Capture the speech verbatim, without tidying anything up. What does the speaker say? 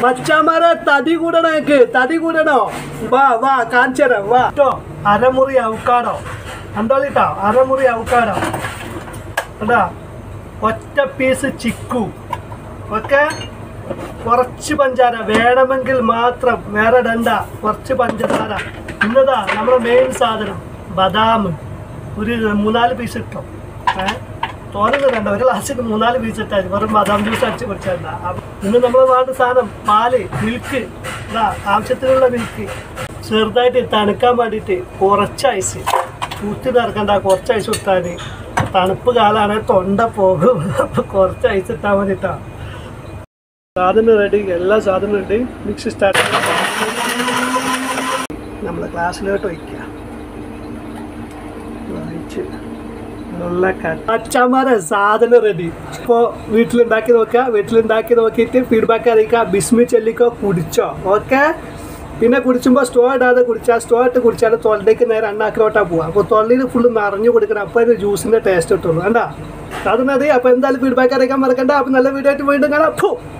മച്ചാമാരെ തടി കൂടണോ എനിക്ക് തടി കൂടണോ വാ വാ കാണിച്ചരാം വാ കേട്ടോ അരമുറി അവക്കാടോ കണ്ടോളിട്ടോ അരമുറി അവക്കാടോ കണ്ടാ ഒറ്റ പീസ് ചിക്കു ഓക്കെ കുറച്ച് പഞ്ചാര വേണമെങ്കിൽ മാത്രം വേറെ ഇടണ്ട കുറച്ച് പഞ്ചസാര ഇന്നതാ നമ്മുടെ മെയിൻ സാധനം ബദാം ഒരു മൂന്നാല് പീസ് ഇട്ടോ ഏഹ് തോന്നുന്നു കണ്ട ഒരു ഗ്ലാസ്സിന് മൂന്നാല് പീസ് ഇട്ടാൽ വെറും ബദാം ജ്യൂസ് അടിച്ച് കുടിച്ചാൽ ഇന്ന് നമ്മൾ വേണ്ട സാധനം പാല് മിൽക്ക് ഇതാ ആവശ്യത്തിനുള്ള മിൽക്ക് ചെറുതായിട്ട് തണുക്കാൻ വേണ്ടിയിട്ട് കുറച്ച് ഐസ് കുത്തി നിറക്കണ്ട കുറച്ച് ഐസ് ഇട്ടാൽ തണുപ്പ് കാലാണ് തൊണ്ട പോകും അപ്പോൾ കുറച്ച് ഐസ് ഇട്ടാൽ മതിട്ടാ സാധനം റെഡി എല്ലാ സാധനവും ഉണ്ട് മിക്സ് സ്റ്റാർട്ട് നമ്മളെ ക്ലാസ്സിലോട്ട് വയ്ക്കുക അച്ഛന്മാരെ സാധനം റെഡി ഇപ്പോൾ വീട്ടിലുണ്ടാക്കി നോക്കുക വീട്ടിലുണ്ടാക്കി നോക്കിയിട്ട് ഫീഡ്ബാക്ക് അറിയിക്കുക ബിസ്മി ചൊല്ലിക്കോ കുടിച്ചോ ഓക്കെ പിന്നെ കുടിച്ചുമ്പോൾ സ്റ്റോ ഇടാതെ കുടിച്ചാൽ സ്റ്റോ ഇട്ട് കുടിച്ചാൽ തൊണ്ടയ്ക്ക് നേരെ അണ്ണാക്കിലോട്ടാണ് പോവുക അപ്പോൾ തൊള്ളിയിൽ ഫുള്ള് നിറഞ്ഞു കൊടുക്കണം അപ്പോൾ അതിന് ജ്യൂസിൻ്റെ ടേസ്റ്റ് കിട്ടുള്ളൂ വേണ്ട അത് മതി അപ്പോൾ എന്തായാലും ഫീഡ്ബാക്ക് അറിയിക്കാൻ മറക്കണ്ട അപ്പോൾ നല്ല വീഡിയോ ആയിട്ട് വീണ്ടും കാണാം.